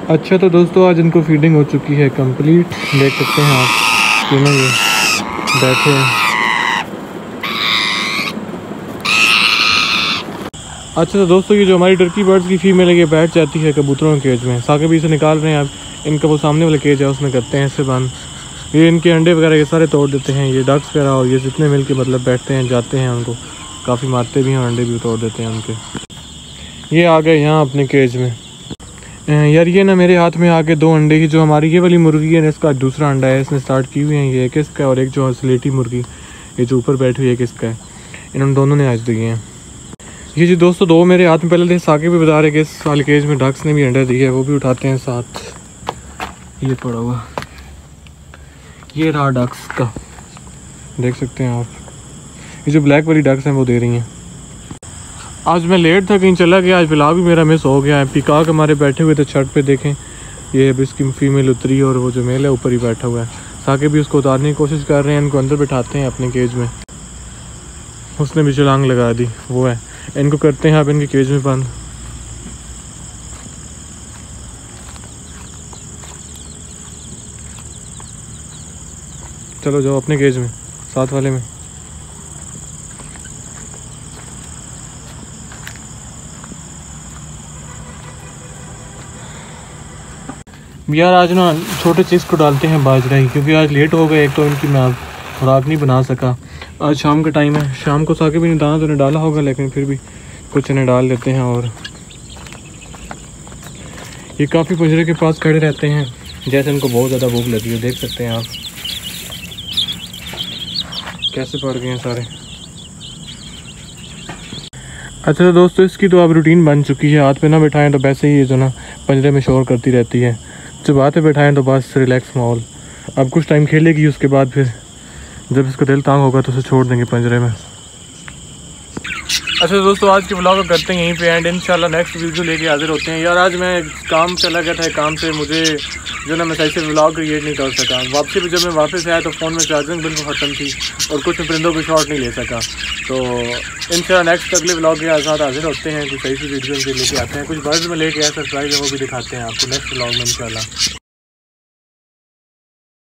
अच्छा तो दोस्तों आज इनको फीडिंग हो चुकी है कंप्लीट, देख सकते हैं आप तीनों ये बैठे हैं। अच्छा तो दोस्तों ये जो हमारी टर्की बर्ड्स की फीमेल है ये बैठ जाती है कबूतरों के केज में। साके भी इसे निकाल रहे हैं आप, इनका वो सामने वाला केज है उसमें करते हैं इससे बंद। ये इनके अंडे वगैरह ये सारे तोड़ देते हैं, ये डक्स वगैरह और ये जितने मिल के मतलब बैठते हैं जाते हैं, उनको काफ़ी मारते भी हैं और अंडे भी तोड़ देते हैं उनके। ये आ गए यहाँ अपने केज में। यार ये ना मेरे हाथ में आके 2 अंडे की, जो हमारी ये वाली मुर्गी है इसका दूसरा अंडा है, इसने स्टार्ट की हुई है, ये किसका है, और एक जो स्लेटी मुर्गी ये जो ऊपर बैठी हुई है किसका है, इन्होंने दोनों ने आज दिए हैं। ये जी दोस्तों 2 मेरे हाथ में पहले थे, साके भी बता रहे कि इस वाले केज में डक्स ने भी अंडा दिया है, वो भी उठाते हैं साथ। ये पड़ा हुआ ये रहा डक्स का, देख सकते हैं आप, ये जो ब्लैक वाली डक्स हैं वो दे रही हैं। आज मैं लेट था, कहीं चला गया, आज व्लॉग भी मेरा मिस हो गया है। पिकॉक हमारे बैठे हुए थे छत पे, देखें ये अब इसकी फीमेल उतरी और वो जो मेल है ऊपर ही बैठा हुआ है। साके भी उसको उतारने की कोशिश कर रहे हैं, इनको अंदर बिठाते हैं अपने केज में। उसने भी छलांग लगा दी, वो है, इनको करते हैं आप इनके केज में बंद। चलो जाओ अपने केज में, साथ वाले में। यार आज ना छोटे चीज़ को डालते हैं बाजरा ही, क्योंकि आज लेट हो गए, एक तो इनकी मैं खुराक नहीं बना सका। आज शाम का टाइम है, शाम को साके भी नहीं दाना तो नहीं डाला होगा, लेकिन फिर भी कुछ इन्हें डाल लेते हैं। और ये काफ़ी पिंजरे के पास खड़े रहते हैं, जैसे इनको बहुत ज़्यादा भूख लगी है, देख सकते हैं आप कैसे पड़ गए हैं सारे। अच्छा तो दोस्तों इसकी तो अब रूटीन बन चुकी है, हाथ पे ना बिठाएं तो वैसे ही ये जो ना पिंजरे में शोर करती रहती है, जब हाथ पे बिठाएं तो बस रिलैक्स माहौल। अब कुछ टाइम खेलेगी, उसके बाद फिर जब इसका दिल तंग होगा तो उसे छोड़ देंगे पिंजरे में। अच्छा दोस्तों आज के ब्लॉग को करते हैं यहीं पे एंड, इंशाल्लाह नेक्स्ट वीडियो लेके हाजिर होते हैं। यार आज मैं काम चला गया था, काम से मुझे जो ना मैं सही से ब्लॉग क्रिएट नहीं कर सका। वापसी पे जब मैं वापस आया तो फ़ोन में चार्जिंग बिल्कुल ख़त्म थी और कुछ परिंदों को शॉट नहीं ले सका। तो इंशाल्लाह नेक्स्ट अगले ब्लॉग के साथ हाजिर होते हैं, कुछ सही सी वीडियो लेके आते हैं। कुछ बर्ड्स में लेके आए सरप्राइज है, वो भी दिखाते हैं आपको नेक्स्ट ब्लॉग में इंशाल्लाह।